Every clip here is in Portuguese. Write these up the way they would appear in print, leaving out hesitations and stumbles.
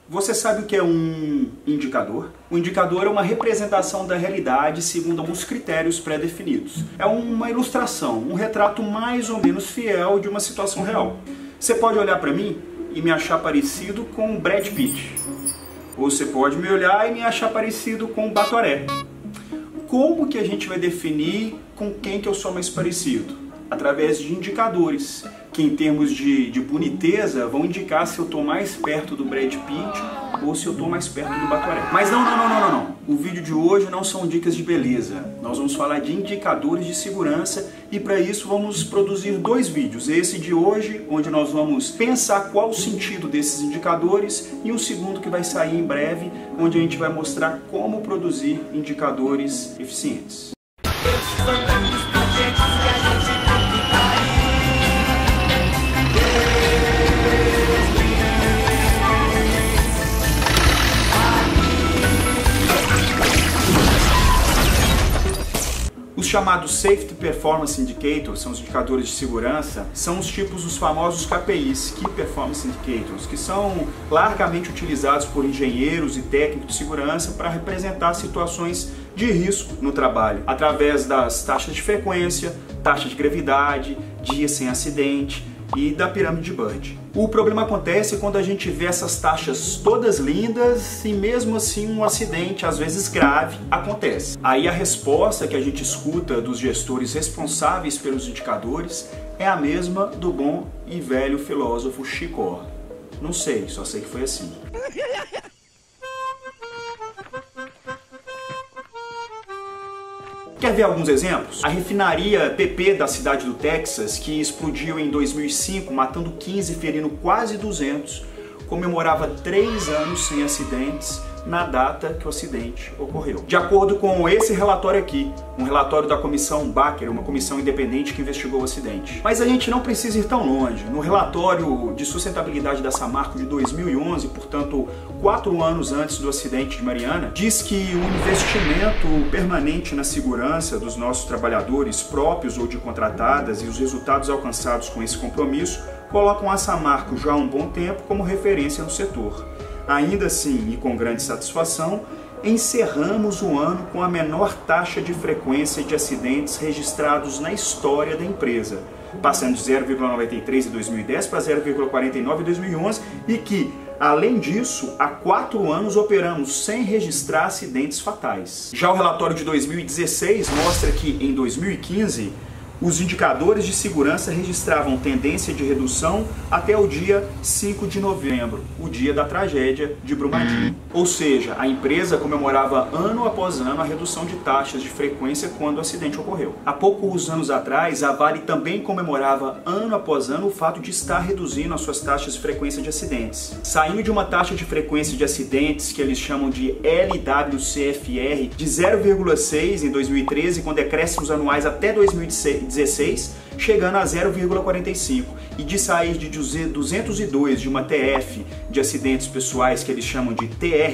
Você sabe o que é um indicador? O indicador é uma representação da realidade segundo alguns critérios pré-definidos. É uma ilustração, um retrato mais ou menos fiel de uma situação real. Você pode olhar para mim e me achar parecido com o Brad Pitt. Ou você pode me olhar e me achar parecido com o Batoré. Como que a gente vai definir com quem que eu sou mais parecido? Através de indicadores, que em termos de boniteza vão indicar se eu estou mais perto do Brad Pitt ou se eu estou mais perto do Batoré. Mas não. O vídeo de hoje não são dicas de beleza. Nós vamos falar de indicadores de segurança e para isso vamos produzir 2 vídeos. Esse de hoje, onde nós vamos pensar qual o sentido desses indicadores, e um segundo que vai sair em breve, onde a gente vai mostrar como produzir indicadores eficientes. Os chamados Safety Performance Indicators, são os indicadores de segurança, são os tipos dos famosos KPIs, Key Performance Indicators, que são largamente utilizados por engenheiros e técnicos de segurança para representar situações de risco no trabalho, através das taxas de frequência, taxa de gravidade, dias sem acidente e da pirâmide de Bird. O problema acontece quando a gente vê essas taxas todas lindas e mesmo assim um acidente, às vezes grave, acontece. Aí a resposta que a gente escuta dos gestores responsáveis pelos indicadores é a mesma do bom e velho filósofo Chico. Não sei, só sei que foi assim. Quer ver alguns exemplos? A refinaria BP da cidade do Texas, que explodiu em 2005, matando 15 e ferindo quase 200, comemorava 3 anos sem acidentes na data que o acidente ocorreu. De acordo com esse relatório aqui, um relatório da comissão Baker, uma comissão independente que investigou o acidente. Mas a gente não precisa ir tão longe. No relatório de sustentabilidade da Samarco de 2011, portanto 4 anos antes do acidente de Mariana, diz que o investimento permanente na segurança dos nossos trabalhadores próprios ou de contratadas e os resultados alcançados com esse compromisso colocam a Samarco já há um bom tempo como referência no setor. Ainda assim, e com grande satisfação, encerramos o ano com a menor taxa de frequência de acidentes registrados na história da empresa, passando de 0,93 em 2010 para 0,49 em 2011 e que, além disso, há 4 anos operamos sem registrar acidentes fatais. Já o relatório de 2016 mostra que, em 2015, os indicadores de segurança registravam tendência de redução até o dia 5 de novembro, o dia da tragédia de Brumadinho. Ou seja, a empresa comemorava ano após ano a redução de taxas de frequência quando o acidente ocorreu. Há poucos anos atrás, a Vale também comemorava ano após ano o fato de estar reduzindo as suas taxas de frequência de acidentes. Saindo de uma taxa de frequência de acidentes que eles chamam de LWCFR de 0,6 em 2013, com decréscimos anuais até 2016, chegando a 0,45, e de sair de 202 de uma TF de acidentes pessoais que eles chamam de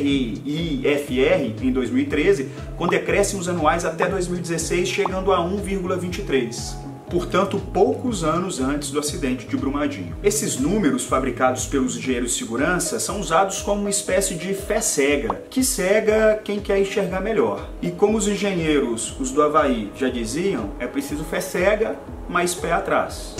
TRIFR em 2013, com decréscimos anuais até 2016 chegando a 1,23. Portanto, poucos anos antes do acidente de Brumadinho. Esses números fabricados pelos engenheiros de segurança são usados como uma espécie de fé cega, que cega quem quer enxergar melhor. E como os engenheiros, os do Havaí, já diziam, é preciso fé cega, mas pé atrás.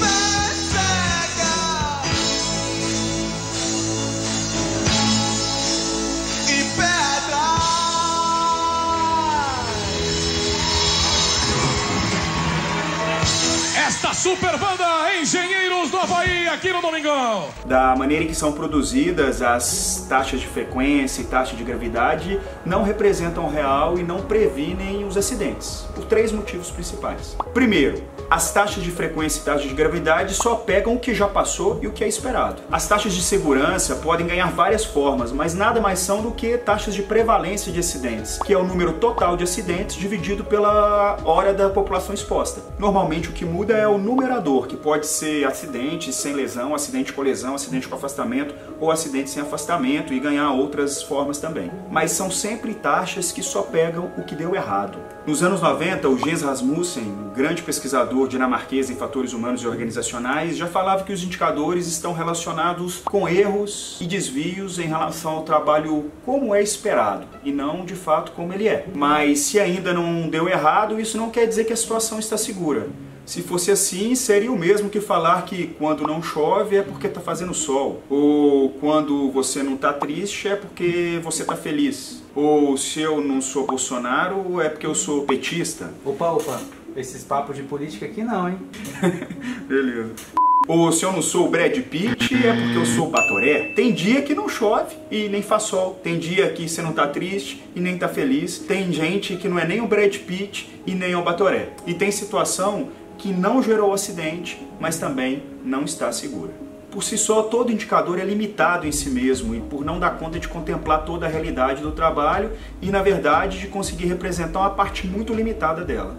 Esta super banda Engenheiros do Havaí aqui no Domingão. Da maneira em que são produzidas, as taxas de frequência e taxa de gravidade não representam o real e não previnem os acidentes, por 3 motivos principais. Primeiro, as taxas de frequência e taxa de gravidade só pegam o que já passou e o que é esperado. As taxas de segurança podem ganhar várias formas, mas nada mais são do que taxas de prevalência de acidentes, que é o número total de acidentes dividido pela hora da população exposta. Normalmente o que muda é o número numerador, que pode ser acidente sem lesão, acidente com lesão, acidente com afastamento ou acidente sem afastamento e ganhar outras formas também. Mas são sempre taxas que só pegam o que deu errado. Nos anos 90, o Jens Rasmussen, um grande pesquisador dinamarquês em fatores humanos e organizacionais, já falava que os indicadores estão relacionados com erros e desvios em relação ao trabalho como é esperado e não de fato como ele é. Mas se ainda não deu errado, isso não quer dizer que a situação está segura. Se fosse assim, seria o mesmo que falar que quando não chove é porque está fazendo sol. Ou quando você não está triste é porque você está feliz. Ou se eu não sou Bolsonaro é porque eu sou petista. Opa, esses papos de política aqui não, hein? Beleza. Ou se eu não sou o Brad Pitt, é porque eu sou o Batoré. Tem dia que não chove e nem faz sol. Tem dia que você não tá triste e nem tá feliz. Tem gente que não é nem o Brad Pitt e nem o Batoré. E tem situação que não gerou acidente, mas também não está segura. Por si só, todo indicador é limitado em si mesmo e por não dar conta de contemplar toda a realidade do trabalho e, na verdade, de conseguir representar uma parte muito limitada dela.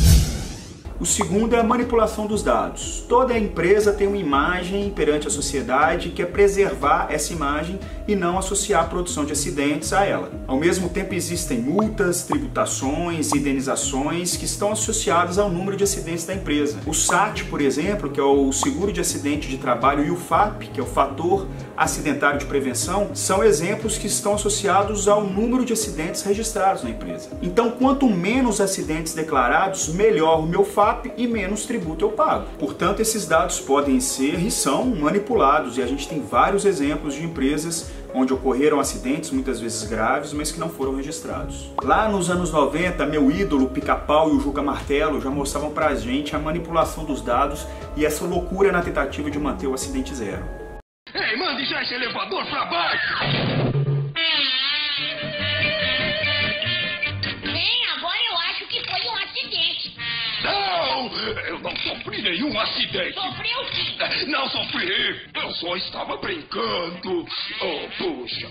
O segundo é a manipulação dos dados. Toda empresa tem uma imagem perante a sociedade que é preservar essa imagem e não associar a produção de acidentes a ela. Ao mesmo tempo existem multas, tributações, indenizações que estão associadas ao número de acidentes da empresa. O SAT, por exemplo, que é o Seguro de Acidente de Trabalho, e o FAP, que é o Fator Acidentário de Prevenção, são exemplos que estão associados ao número de acidentes registrados na empresa. Então, quanto menos acidentes declarados, melhor o meu FAP e menos tributo eu pago. Portanto, esses dados podem ser e são manipulados, e a gente tem vários exemplos de empresas onde ocorreram acidentes, muitas vezes graves, mas que não foram registrados. Lá nos anos 90, meu ídolo, o Pica-Pau e o Juca Martelo já mostravam pra gente a manipulação dos dados e essa loucura na tentativa de manter o acidente zero. Ei, mande já esse elevador pra baixo! Eu não sofri nenhum acidente. Sofreu sim. Não sofri. Eu só estava brincando. Oh, puxa.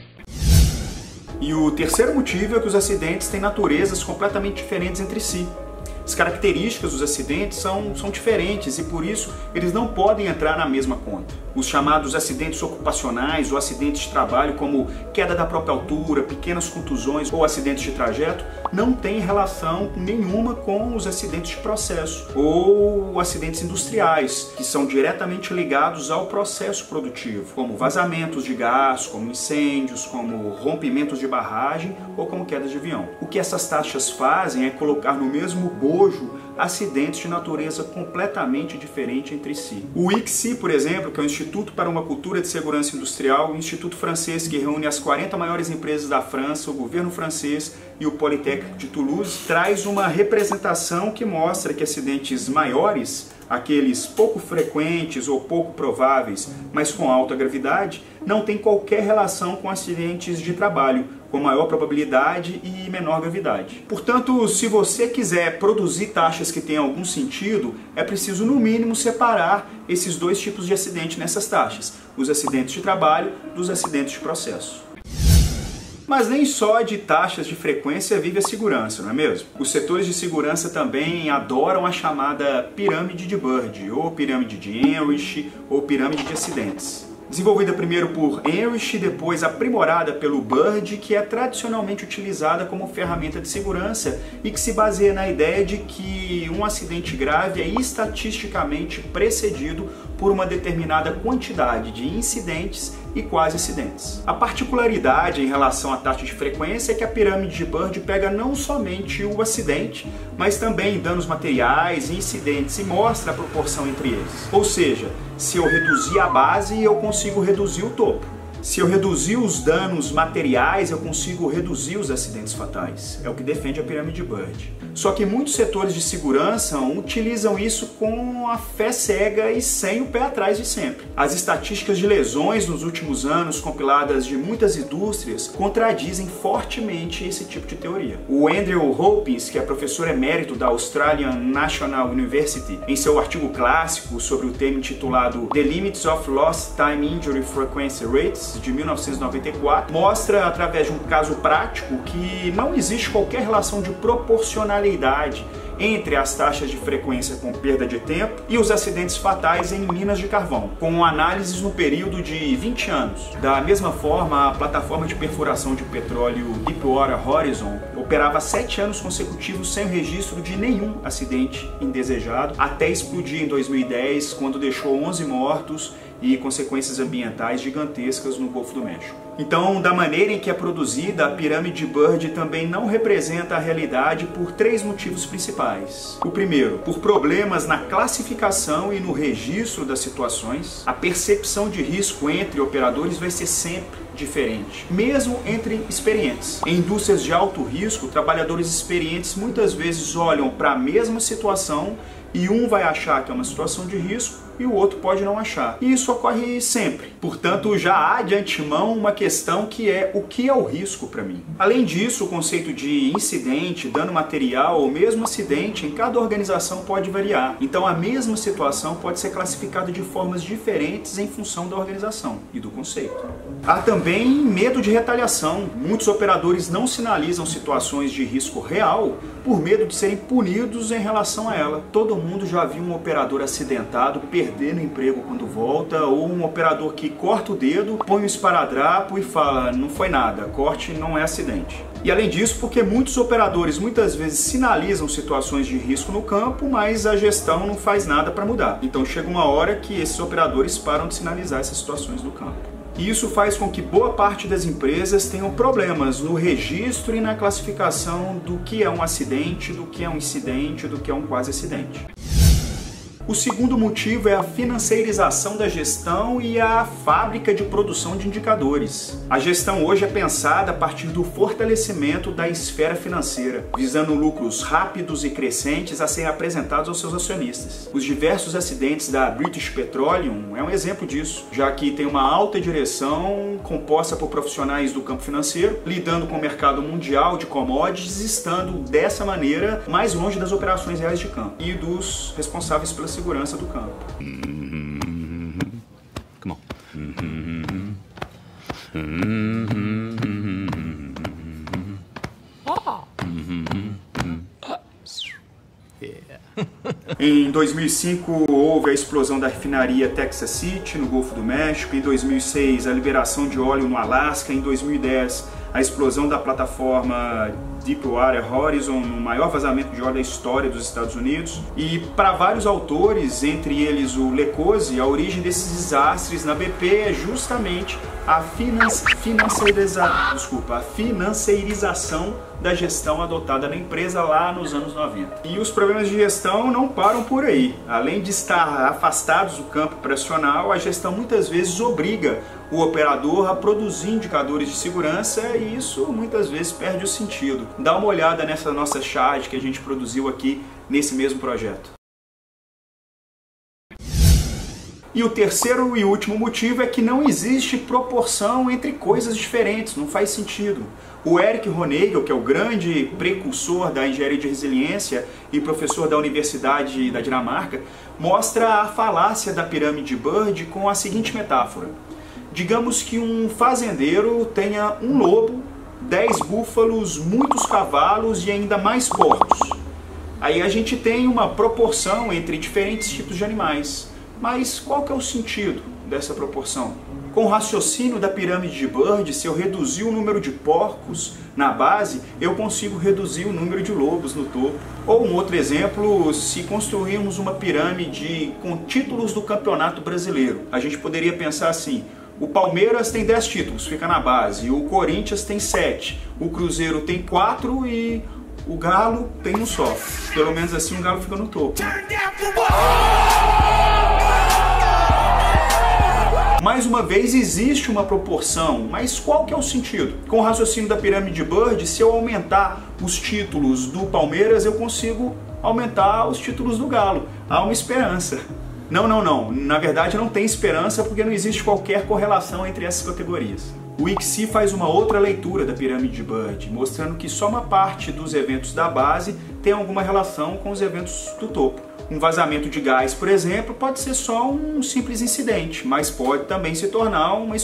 E o terceiro motivo é que os acidentes têm naturezas completamente diferentes entre si. As características dos acidentes são diferentes e por isso eles não podem entrar na mesma conta. Os chamados acidentes ocupacionais ou acidentes de trabalho, como queda da própria altura, pequenas contusões ou acidentes de trajeto, não têm relação nenhuma com os acidentes de processo ou acidentes industriais, que são diretamente ligados ao processo produtivo, como vazamentos de gás, como incêndios, como rompimentos de barragem ou como quedas de avião. O que essas taxas fazem é colocar no mesmo bojo acidentes de natureza completamente diferente entre si. O ICSI, por exemplo, que é o Instituto para uma Cultura de Segurança Industrial, o instituto francês que reúne as 40 maiores empresas da França, o governo francês e o Politécnico de Toulouse, traz uma representação que mostra que acidentes maiores, aqueles pouco frequentes ou pouco prováveis, mas com alta gravidade, não tem qualquer relação com acidentes de trabalho, com maior probabilidade e menor gravidade. Portanto, se você quiser produzir taxas que tenham algum sentido, é preciso no mínimo separar esses dois tipos de acidente nessas taxas, os acidentes de trabalho dos acidentes de processo. Mas nem só de taxas de frequência vive a segurança, não é mesmo? Os setores de segurança também adoram a chamada pirâmide de Bird, ou pirâmide de Enrich, ou pirâmide de acidentes. Desenvolvida primeiro por Enrich e depois aprimorada pelo Bird, que é tradicionalmente utilizada como ferramenta de segurança e que se baseia na ideia de que um acidente grave é estatisticamente precedido por uma determinada quantidade de incidentes e quase acidentes. A particularidade em relação à taxa de frequência é que a pirâmide de Bird pega não somente o acidente, mas também danos materiais e incidentes e mostra a proporção entre eles. Ou seja, se eu reduzir a base, eu consigo reduzir o topo. Se eu reduzir os danos materiais, eu consigo reduzir os acidentes fatais. É o que defende a pirâmide de Bird. Só que muitos setores de segurança utilizam isso com a fé cega e sem o pé atrás de sempre. As estatísticas de lesões nos últimos anos, compiladas de muitas indústrias, contradizem fortemente esse tipo de teoria. O Andrew Hopkins, que é professor emérito da Australian National University, em seu artigo clássico sobre o tema intitulado The Limits of Lost Time Injury Frequency Rates, de 1994, mostra através de um caso prático que não existe qualquer relação de proporcionalidade entre as taxas de frequência com perda de tempo e os acidentes fatais em minas de carvão, com análises no período de 20 anos. Da mesma forma, a plataforma de perfuração de petróleo Deepwater Horizon operava 7 anos consecutivos sem o registro de nenhum acidente indesejado, até explodir em 2010, quando deixou 11 mortos e consequências ambientais gigantescas no Golfo do México. Então, da maneira em que é produzida, a pirâmide de Bird também não representa a realidade por 3 motivos principais. O primeiro, por problemas na classificação e no registro das situações. A percepção de risco entre operadores vai ser sempre diferente, mesmo entre experientes. Em indústrias de alto risco, trabalhadores experientes muitas vezes olham para a mesma situação e um vai achar que é uma situação de risco e o outro pode não achar. E isso ocorre sempre. Portanto, já há de antemão uma questão que é: o que é o risco para mim? Além disso, o conceito de incidente, dano material ou mesmo acidente em cada organização pode variar. Então, a mesma situação pode ser classificada de formas diferentes em função da organização e do conceito. Há também medo de retaliação. Muitos operadores não sinalizam situações de risco real por medo de serem punidos em relação a ela. Todo mundo já viu um operador acidentado perdendo emprego quando volta, ou um operador que corta o dedo, põe um esparadrapo e fala: não foi nada, corte não é acidente. E além disso, porque muitos operadores muitas vezes sinalizam situações de risco no campo, mas a gestão não faz nada para mudar. Então chega uma hora que esses operadores param de sinalizar essas situações no campo. E isso faz com que boa parte das empresas tenham problemas no registro e na classificação do que é um acidente, do que é um incidente, do que é um quase acidente. O segundo motivo é a financeirização da gestão e a fábrica de produção de indicadores. A gestão hoje é pensada a partir do fortalecimento da esfera financeira, visando lucros rápidos e crescentes a serem apresentados aos seus acionistas. Os diversos acidentes da British Petroleum é um exemplo disso, já que tem uma alta direção composta por profissionais do campo financeiro, lidando com o mercado mundial de commodities, estando dessa maneira mais longe das operações reais de campo e dos responsáveis pela segurança do campo. Come on. Em 2005 houve a explosão da refinaria Texas City no Golfo do México. Em 2006 a liberação de óleo no Alasca. Em 2010 a explosão da plataforma Deepwater Horizon, o maior vazamento de óleo da história dos Estados Unidos. E para vários autores, entre eles o Lecose, a origem desses desastres na BP é justamente a financeirização da gestão adotada na empresa lá nos anos 90. E os problemas de gestão não param por aí. Além de estar afastados do campo operacional, a gestão muitas vezes obriga o operador a produzir indicadores de segurança e isso muitas vezes perde o sentido. Dá uma olhada nessa nossa chart que a gente produziu aqui nesse mesmo projeto. E o terceiro e último motivo é que não existe proporção entre coisas diferentes, não faz sentido. O Eric Honegel, que é o grande precursor da engenharia de resiliência e professor da Universidade da Dinamarca, mostra a falácia da pirâmide Bird com a seguinte metáfora. Digamos que um fazendeiro tenha um lobo, 10 búfalos, muitos cavalos e ainda mais porcos. Aí a gente tem uma proporção entre diferentes tipos de animais. Mas qual que é o sentido dessa proporção? Com o raciocínio da pirâmide de Bird, se eu reduzir o número de porcos na base, eu consigo reduzir o número de lobos no topo. Ou um outro exemplo, se construirmos uma pirâmide com títulos do Campeonato Brasileiro, a gente poderia pensar assim: o Palmeiras tem 10 títulos, fica na base, o Corinthians tem 7, o Cruzeiro tem 4 e o Galo tem um só. Pelo menos assim o Galo fica no topo. Mais uma vez, existe uma proporção, mas qual que é o sentido? Com o raciocínio da pirâmide de Bird, se eu aumentar os títulos do Palmeiras, eu consigo aumentar os títulos do Galo. Há uma esperança. Não. Na verdade, não tem esperança porque não existe qualquer correlação entre essas categorias. O ICSI faz uma outra leitura da pirâmide de Bird, mostrando que só uma parte dos eventos da base tem alguma relação com os eventos do topo. Um vazamento de gás, por exemplo, pode ser só um simples incidente, mas pode também se tornar uma explosão.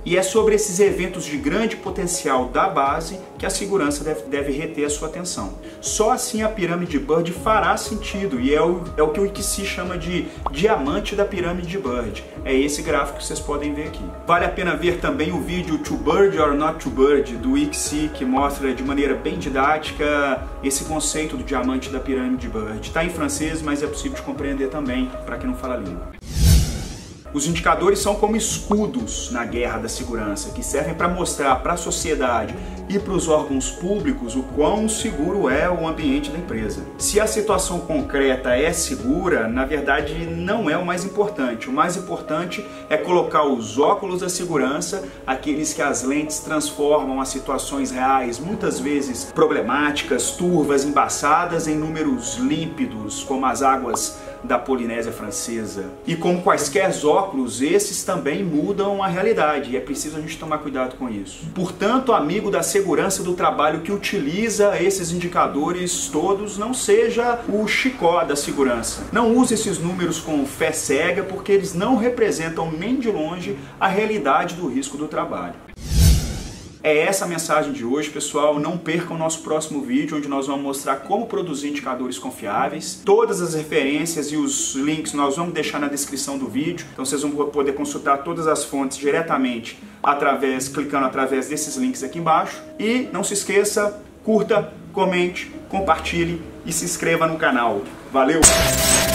E é sobre esses eventos de grande potencial da base que a segurança deve reter a sua atenção. Só assim a pirâmide de Bird fará sentido, e é o que o ICSI chama de diamante da pirâmide de Bird. É esse gráfico que vocês podem ver aqui. Vale a pena ver também o vídeo To Bird or Not to Bird, do ICSI, que mostra de maneira bem didática esse conceito do diamante da pirâmide de Bird. Está em francês, mas é possível de compreender também para quem não fala a língua. Os indicadores são como escudos na guerra da segurança, que servem para mostrar para a sociedade e para os órgãos públicos o quão seguro é o ambiente da empresa. Se a situação concreta é segura, na verdade não é o mais importante. O mais importante é colocar os óculos da segurança, aqueles que as lentes transformam as situações reais, muitas vezes problemáticas, turvas, embaçadas, em números límpidos, como as águas da Polinésia Francesa. E como quaisquer óculos, esses também mudam a realidade, e é preciso a gente tomar cuidado com isso. Portanto, amigo da segurança do trabalho que utiliza esses indicadores todos, não seja o Chicó da segurança. Não use esses números com fé cega, porque eles não representam nem de longe a realidade do risco do trabalho. É essa a mensagem de hoje, pessoal. Não percam o nosso próximo vídeo, onde nós vamos mostrar como produzir indicadores confiáveis. Todas as referências e os links nós vamos deixar na descrição do vídeo, então vocês vão poder consultar todas as fontes diretamente clicando através desses links aqui embaixo. E não se esqueça, curta, comente, compartilhe e se inscreva no canal. Valeu!